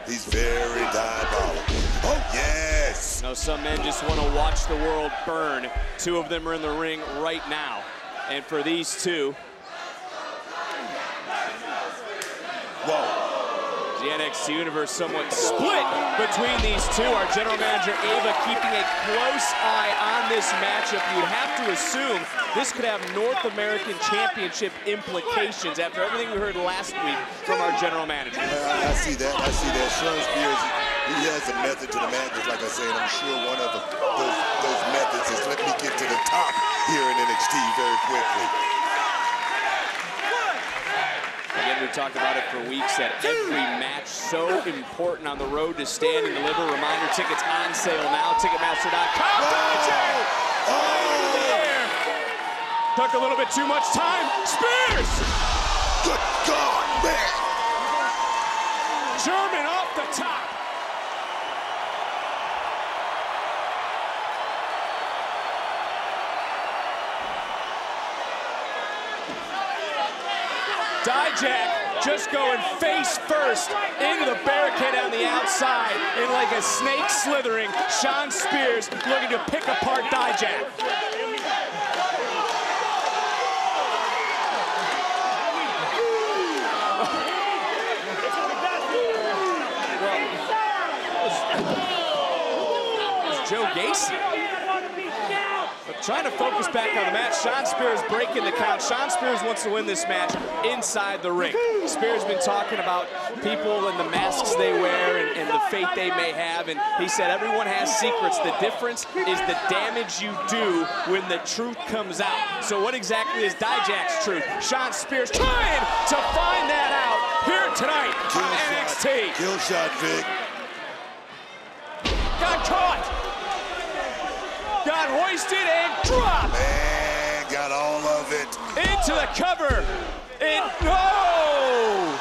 He's very diabolical. Oh, yes! You know, some men just want to watch the world burn. Two of them are in the ring right now. And for these two, whoa. The NXT universe somewhat split between these two. Our general manager, Ava, keeping a close eye on this matchup. You'd have to assume this could have North American Championship implications after everything we heard last week from our general manager. I see that. I see that. Shawn Spears, he has a method to the madness, like I say, and I'm sure one of those methods is let me get to the top here in NXT very quickly. Again, we've talked about it for weeks, that every match so important on the road to Stand and Deliver. Reminder, tickets on sale now, Ticketmaster.com. There. Took a little bit too much time. Spears! Good God, man! German off the top. Dijak just going face first into the barricade on the outside, and like a snake slithering, Shawn Spears looking to pick apart Dijak. Well, it's Joe Gacy. But trying to focus back on the match. Shawn Spears breaking the count. Shawn Spears wants to win this match inside the ring. Spears been talking about people and the masks they wear and the fate they may have, and he said everyone has secrets. The difference is the damage you do when the truth comes out. So what exactly is Dijak's truth? Shawn Spears trying to find that out here tonight on NXT. Kill shot, Vic. Got caught. Got hoisted and dropped. Man, got all of it. Into the cover. And no!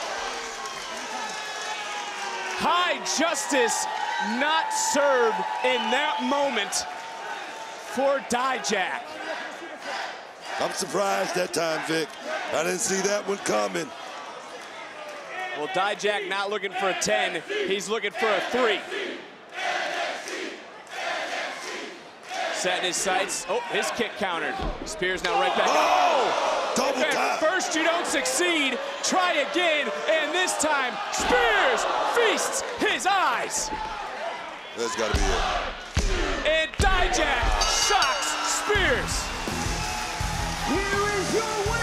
High justice not served in that moment for Dijak. I'm surprised that time, Vic. I didn't see that one coming. Well, Dijak not looking for a 10. He's looking for a 3. Setting his sights. Oh, his kick countered. Spears now right back. Oh! Double At first you don't succeed. Try again, and this time Spears feasts his eyes. That's got to be it. And Dijak shocks Spears. Here is your winner.